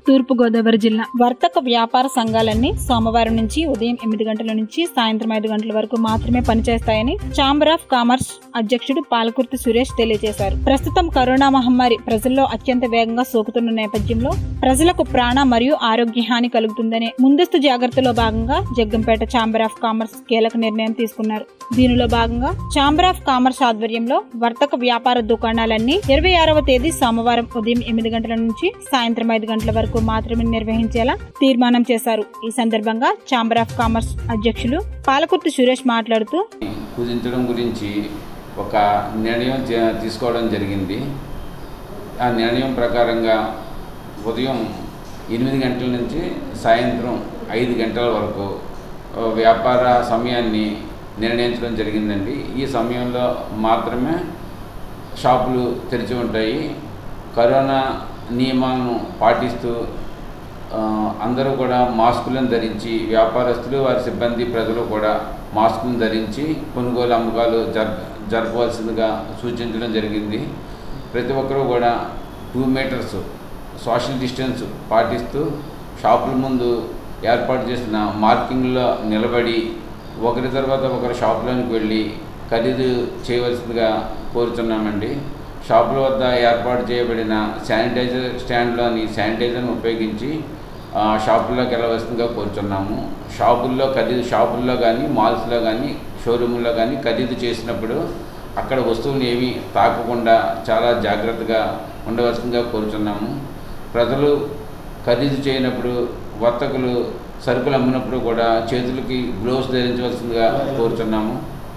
తూర్పుగోదావరి జిల్లా వర్తక వ్యాపార సంఘాలన్నీ సోమవారం నుంచి ఉదయం 8 గంటల నుంచి సాయంత్రం 5 గంటల వరకు మాత్రమే పనిచేస్తాయని ఛాంబర్ ఆఫ్ కామర్స్ అధ్యక్షుడు పాలకుర్తి సురేష్ తెలియజేశారు. ప్రస్తుతం కరోనా మహమ్మారి ప్రజల్లో అత్యంత వేగంగా సోకుతున్న నేపథ్యంలో ప్రజలకు ప్రాణ మరియు ఆరోగ్య హాని కలుగుతుందనే ముందస్తు జాగ్రత్తలో భాగంగా జగ్గంపేట ఛాంబర్ ఆఫ్ కామర్స్ కీలక నిర్ణయం తీసుకున్నారు. దీనిలో భాగంగా ఛాంబర్ ఆఫ్ కామర్స్ ఆధ్వర్యంలో వర్తక వ్యాపార దుకాణాలన్నీ 26వ తేదీ సోమవారం ఉదయం 8 గంటల నుంచి సాయంత్రం 5 గంటల వరకు మాత్రమే నిర్వహించేలా తీర్మానం చేశారు. ఈ సందర్భంగా ఛాంబర్ ఆఫ్ కామర్స్ అధ్యక్షులు పాలకుర్తి సురేష్ మాట్లాడుతూ కుదించడం గురించి ఒక నిర్ణయం తీసుకోవడం జరిగింది. ఆ నిర్ణయం ప్రకారంగా ఉదయం 8 గంటల నుంచి సాయంత్రం 5 గంటల వరకు వ్యాపార సమయాన్ని నిర్ణయించడం జరిగిందండి. ఈ సమయంలో మాత్రమే షాపులు తెరిచి ఉంటాయి. కరోనా నియమాలను పాటిస్తూ అందరూ కూడా మాస్కులను ధరించి, వ్యాపారస్తులు వారి సిబ్బంది ప్రజలు కూడా మాస్కులను ధరించి కొనుగోలు అమ్మకాలు జరపవలసిందిగా సూచించడం జరిగింది. ప్రతి ఒక్కరూ కూడా 2 మీటర్స్ సోషల్ డిస్టెన్స్ పాటిస్తూ షాపుల ముందు ఏర్పాటు చేసిన మార్కింగ్లో నిలబడి ఒకరి తర్వాత ఒకరు షాపులోనికి వెళ్ళి ఖరీదు చేయవలసిందిగా కోరుతున్నామండి. షాపుల వద్ద ఏర్పాటు చేయబడిన శానిటైజర్ స్టాండ్లోని శానిటైజర్ను ఉపయోగించి షాపుల్లోకి వెళ్ళవలసిందిగా కోరుతున్నాము. షాపుల్లో కానీ మాల్స్లో కానీ షోరూముల్లో కానీ ఖరీదు చేసినప్పుడు అక్కడ వస్తువులు ఏమీ తాకకుండా చాలా జాగ్రత్తగా ఉండవలసిందిగా కోరుతున్నాము. ప్రజలు ఖరీదు చేయనప్పుడు, వర్తకులు సరుకులు అమ్మినప్పుడు కూడా చేతులకి గ్లోవ్స్ ధరించవలసిందిగా కోరుతున్నాము.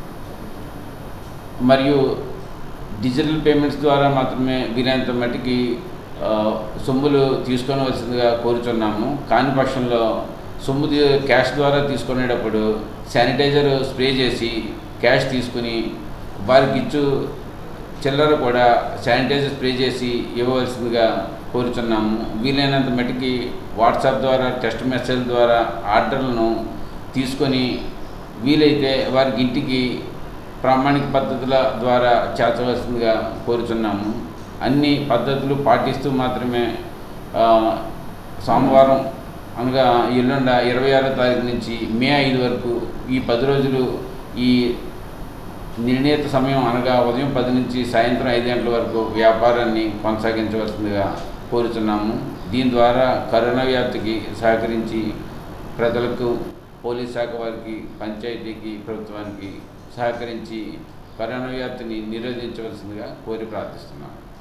మరియు డిజిటల్ పేమెంట్స్ ద్వారా మాత్రమే వీలైనంత మట్టికి సొమ్ములు తీసుకోవలసిందిగా కోరుచున్నాము. కాని పక్షంలో సొమ్ము క్యాష్ ద్వారా తీసుకునేటప్పుడు శానిటైజర్ స్ప్రే చేసి క్యాష్ తీసుకుని వారికి ఇచ్చు చిల్లర కూడా శానిటైజర్ స్ప్రే చేసి ఇవ్వవలసిందిగా కోరుచున్నాము. వీలైనంత మట్టికి వాట్సాప్ ద్వారా, టెక్స్ట్ మెసేజ్ ద్వారా ఆర్డర్లను తీసుకొని వీలైతే వారికి ఇంటికి ప్రామాణిక పద్ధతుల ద్వారా చేర్చవలసిందిగా కోరుచున్నాము. అన్ని పద్ధతులు పాటిస్తూ మాత్రమే సోమవారం అనగా ఎల్లుండ 26వ తారీఖు నుంచి మే 5 వరకు ఈ 10 రోజులు ఈ నిర్ణీత సమయం అనగా ఉదయం 10 నుంచి సాయంత్రం 5 గంటల వరకు వ్యాపారాన్ని కొనసాగించవలసిందిగా కోరుచున్నాము. దీని ద్వారా కరోనా వ్యాప్తికి సహకరించి ప్రజలకు, పోలీస్ శాఖ వారికి, పంచాయతీకి, ప్రభుత్వానికి సహకరించి కరోనా వ్యాప్తిని నిరోధించవలసిందిగా కోరి ప్రార్థిస్తున్నాను.